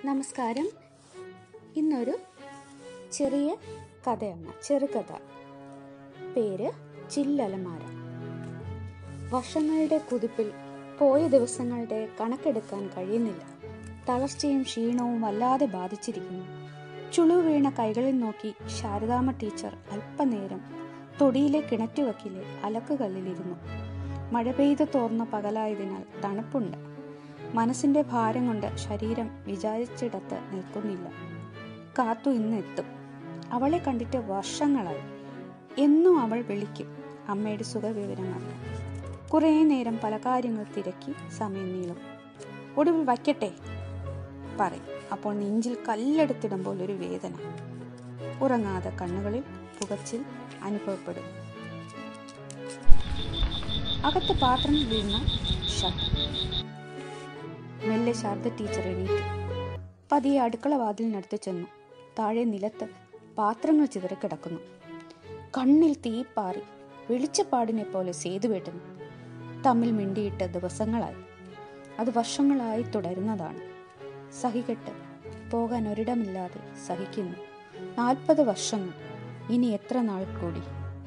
നമസ്കാരം. ഇന്നൊരു ചെറിയ കഥയാണ്, ചെറുകഥ. പേര് ചില്ലലമാര. വർഷങ്ങളുടെ കുതിപ്പിൽ പോയ ദിവസങ്ങളുടെ കണക്കെടുക്കാൻ കഴിയുന്നില്ല. തളർച്ചയും ക്ഷീണവും വല്ലാതെ ബാധിച്ചിരിക്കുന്നു. ചുളിവ് വീണ കൈകളിൽ നോക്കി ശാരദാമ്മ ടീച്ചർ അല്പനേരം തൊടിയിലെ കിണറ്റുവക്കിലെ അലക്കുകല്ലിലിരുന്നു. മഴ പെയ്ത് തോർന്ന പകലായതിനാൽ തണുപ്പുണ്ട്. മനസ്സിന്റെ ഭാരം കൊണ്ട് ശരീരം വിചാരിച്ചിടത്ത് നിൽക്കുന്നില്ല. കാത്തു ഇന്ന് എത്തും. അവളെ കണ്ടിട്ട് വർഷങ്ങളായി. എന്നും അവൾ വിളിക്കും അമ്മയുടെ സുഖവിവരം അറിയാൻ. കുറേ നേരം പല കാര്യങ്ങൾ തിരക്കി സമയം നീളും. ഒടുവിൽ വയ്ക്കട്ടെ പറയും. അപ്പോൾ നെഞ്ചിൽ കല്ലെടുത്തിടുമ്പോൾ ഒരു വേദന. ഉറങ്ങാതെ കണ്ണുകളിൽ പുകച്ചിൽ അനുഭവപ്പെടും. അകത്ത് പാത്രം വീഴുന്ന ശബ്ദം. മെല്ലെ ശാരദ ടീച്ചർ എണീറ്റു. പതിയെ അടുക്കള വാതിലിനടുത്ത് ചെന്നു. താഴെ നിലത്ത് പാത്രങ്ങൾ ചിതറിക്കിടക്കുന്നു. കണ്ണിൽ തീപ്പാറി വെളിച്ചപ്പാടിനെ പോലെ സേതുവേട്ടൻ തമ്മിൽ മിണ്ടിയിട്ട് ദിവസങ്ങളായി. അത് വർഷങ്ങളായി തുടരുന്നതാണ്. സഹികെട്ട് പോകാൻ ഒരിടമില്ലാതെ സഹിക്കുന്നു. 40 വർഷങ്ങൾ. ഇനി എത്ര നാൾ കൂടി?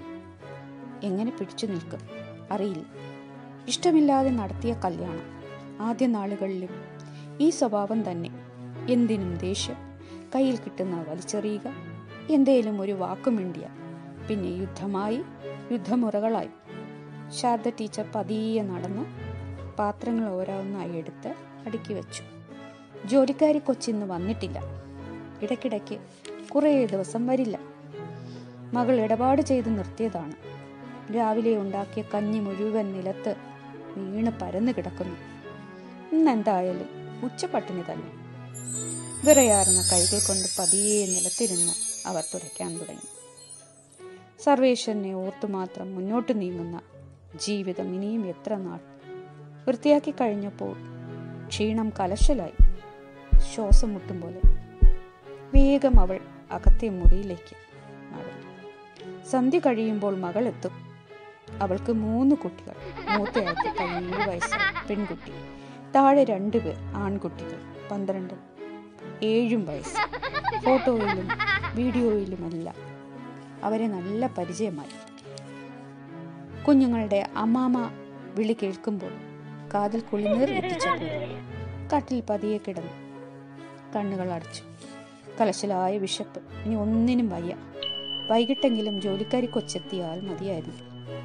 എങ്ങനെ പിടിച്ചു നിൽക്കും അറിയില്ല. ഇഷ്ടമില്ലാതെ നടത്തിയ കല്യാണം. ആദ്യ നാളുകളിലും ഈ സ്വഭാവം തന്നെ. എന്തിനും ദേഷ്യം, കയ്യിൽ കിട്ടുന്ന വലിച്ചെറിയുക, എന്തേലും ഒരു വാക്കുമിണ്ടിയ പിന്നെ യുദ്ധമായി, യുദ്ധമുറകളായി. ശാരദ ടീച്ചർ പതിയെ നടന്ന് പാത്രങ്ങൾ ഓരോന്നായി എടുത്ത് അടുക്കി വെച്ചു. ജോലിക്കാരി കൊച്ചിന്ന് വന്നിട്ടില്ല. ഇടയ്ക്കിടയ്ക്ക് കുറേ ദിവസം വരില്ല. മകൾ ഇടപാട് ചെയ്ത് നിർത്തിയതാണ്. രാവിലെ ഉണ്ടാക്കിയ കഞ്ഞി മുഴുവൻ നിലത്ത് വീണ് പരന്നു കിടക്കുന്നു. ഇന്നെന്തായാലും ഉച്ചപ്പട്ടിണി തന്നെ. വിറയാർന്ന കൈകൾ കൊണ്ട് പതിയെ നിലത്തിരുന്ന് അവർ തുടയ്ക്കാൻ തുടങ്ങി. സർവേശ്വരനെ ഓർത്തു മാത്രം മുന്നോട്ട് നീങ്ങുന്ന ജീവിതം ഇനിയും എത്ര നാൾ? വൃത്തിയാക്കി കഴിഞ്ഞപ്പോൾ ക്ഷീണം കലശലായി. ശ്വാസം മുട്ടും പോലെ. വേഗം അവൾ അകത്തെ മുറിയിലേക്ക് നടന്നു. സന്ധ്യ കഴിയുമ്പോൾ മകൾ എത്തും. അവൾക്ക് 3 കുട്ടികൾ. മൂത്തയാൾക്ക് 17 വയസ്സ് പെൺകുട്ടി. താഴെ 2 പേർ ആൺകുട്ടികൾ, 12, 7 വയസ്സ്. ഫോട്ടോയിലും വീഡിയോയിലുമെല്ലാം അവരെ നല്ല പരിചയമായി. കുഞ്ഞുങ്ങളുടെ അമ്മാമ വിളി കേൾക്കുമ്പോൾ കാതിൽ കുളിനീർ എത്തിച്ചപ്പോൾ കട്ടിൽ പതിയെ കിടന്നു. കണ്ണുകൾ അടച്ചു. കലശലായ വിശപ്പ്. ഇനി ഒന്നിനും വയ്യ. വൈകിട്ടെങ്കിലും ജോലിക്കാരി കൊച്ചെത്തിയാൽ മതിയായിരുന്നു.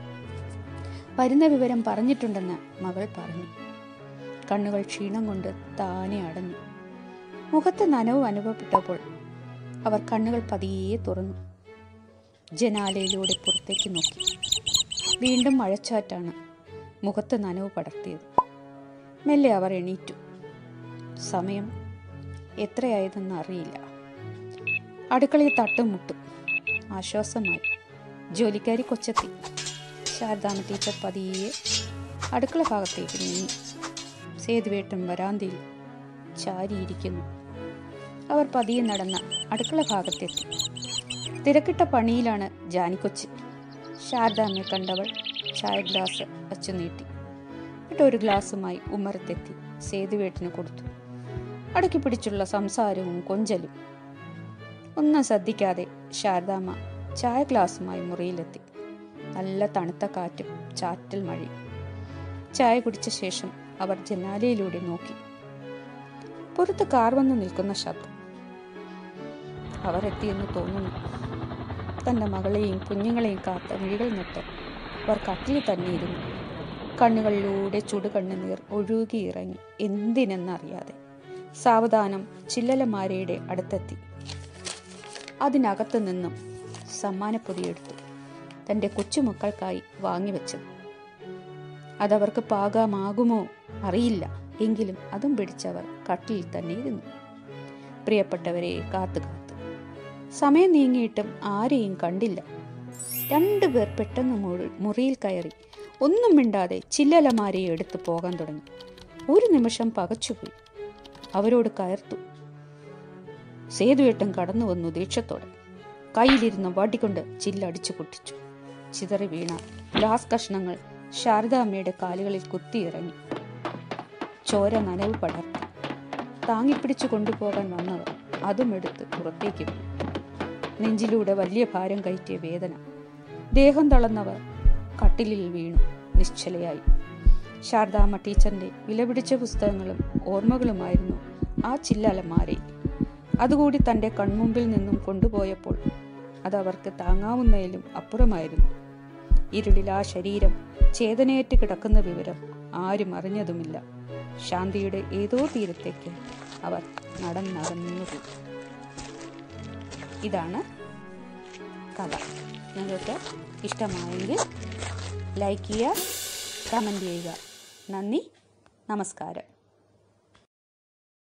വരുന്ന വിവരം പറഞ്ഞിട്ടുണ്ടെന്ന് മകൾ പറഞ്ഞു. കണ്ണുകൾ ക്ഷീണം കൊണ്ട് താനെ അടഞ്ഞു. മുഖത്ത് നനവ് അനുഭവപ്പെട്ടപ്പോൾ അവർ കണ്ണുകൾ പതിയെ തുറന്നു. ജനാലയിലൂടെ പുറത്തേക്ക് നോക്കി. വീണ്ടും മഴച്ചാറ്റാണ് മുഖത്ത് നനവ് പടർത്തിയത്. മെല്ലെ അവർ എണീറ്റു. സമയം എത്രയായതെന്ന് അറിയില്ല. അടുക്കളയിൽ തട്ടും മുട്ടും. ആശ്വാസമായി. ജോലിക്കാരി കൊച്ചെത്തി. ശാരദാമ്മ ടീച്ചർ പതിയെ അടുക്കള ഭാഗത്തേക്ക് നീങ്ങി. സേതുവേട്ടൻ വരാന്തയിൽ ചാരിയിരിക്കുന്നു. അവർ പതിയെ നടന്ന അടുക്കള ഭാഗത്തെത്തി. തിരക്കിട്ട പണിയിലാണ് ജാനിക്കൊച്ച്. ശാരദാമ്മയെ കണ്ടവൾ ചായ ഗ്ലാസ് വച്ചു നീട്ടി. എന്നിട്ട് ഒരു ഗ്ലാസുമായി ഉമ്മറത്തെത്തി സേതുവേട്ടന് കൊടുത്തു. അടക്കി പിടിച്ചുള്ള സംസാരവും കൊഞ്ചലും. ഒന്നും ശ്രദ്ധിക്കാതെ ശാരദാമ്മ ചായ ഗ്ലാസുമായി മുറിയിലെത്തി. നല്ല തണുത്ത കാറ്റും ചാറ്റൽ മഴയും. ചായ കുടിച്ച ശേഷം അവർ ജനാലയിലൂടെ നോക്കി. പുറത്ത് കാർ വന്ന് നിൽക്കുന്ന ശബ്ദം. അവർ എത്തിയെന്ന് തോന്നുന്നു. തന്റെ മകളെയും കുഞ്ഞുങ്ങളെയും കാത്ത മിഴികൾ നട്ട് അവർ കട്ടിലിൽ തന്നെ ഇരുന്നു. കണ്ണുകളിലൂടെ ചുടുകണ്ണുനീർ ഒഴുകിയിറങ്ങി. എന്തിനെന്നറിയാതെ സാവധാനം ചില്ലലമാരയുടെ അടുത്തെത്തി. അതിനകത്തു നിന്നും സമ്മാനപ്പൊതിയെടുത്തു. തന്റെ കൊച്ചുമക്കൾക്കായി വാങ്ങിവെച്ചത്. അതവർക്ക് പാകമാകുമോ അറിയില്ല. എങ്കിലും അതും പിടിച്ചവർ കട്ടിലിൽ തന്നെ ഇരുന്നു. പ്രിയപ്പെട്ടവരെ കാത്തു കാത്ത്. സമയം നീങ്ങിയിട്ടും ആരെയും കണ്ടില്ല. 2 പേർ പെട്ടെന്ന് മുറിയിൽ കയറി ഒന്നും മിണ്ടാതെ ചില്ലലമാരയെ എടുത്ത് പോകാൻ തുടങ്ങി. ഒരു നിമിഷം പകച്ചുപോയി. അവരോട് കയർത്തു. സേതുവേട്ടൻ കടന്നു വന്നു ദേഷ്യത്തോടെ. കയ്യിലിരുന്ന വടികൊണ്ട് ചില്ലടിച്ചു പൊട്ടിച്ചു. ചിതറി വീണ ഗ്ലാസ് കഷ്ണങ്ങൾ ശാരദാമ്മയുടെ കാലുകളിൽ കുത്തിയിറങ്ങി. ചോര നനവ് പടർത്തി. താങ്ങിപ്പിടിച്ചു കൊണ്ടുപോകാൻ വന്നവർ അതും എടുത്ത് പുറത്തേക്ക് വീണു. നെഞ്ചിലൂടെ വലിയ ഭാരം കയറ്റിയ വേദന. ദേഹം തളർന്നവർ കട്ടിലിൽ വീണു നിശ്ചലയായി. ശാരദാമ്മ ടീച്ചറിന്റെ വിലപിടിച്ച പുസ്തകങ്ങളും ഓർമ്മകളുമായിരുന്നു ആ ചില്ലലമാരയിൽ. അതുകൂടി തൻ്റെ കൺമുമ്പിൽ നിന്നും കൊണ്ടുപോയപ്പോൾ അതവർക്ക് താങ്ങാവുന്നതിലും അപ്പുറമായിരുന്നു. ഇരുളിൽ ആ ശരീരം ചേതനയേറ്റ് കിടക്കുന്ന വിവരം ആരും അറിഞ്ഞതുമില്ല. ശാന്തിയുടെ ഏതോ തീരത്തേക്ക് അവർ നടന്നകന്നുപോയി. ഇതാണ് കഥ. നിങ്ങൾക്ക് ഇഷ്ടമായെങ്കിൽ ലൈക്ക് ചെയ്യുക, കമൻറ്റ് ചെയ്യുക. നന്ദി, നമസ്കാരം.